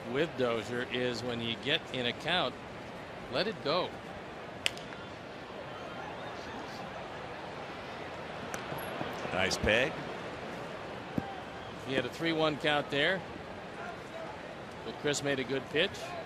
with Dozier is when you get in a count, let it go. Nice peg. He had a 3-1 count there, but Chris made a good pitch.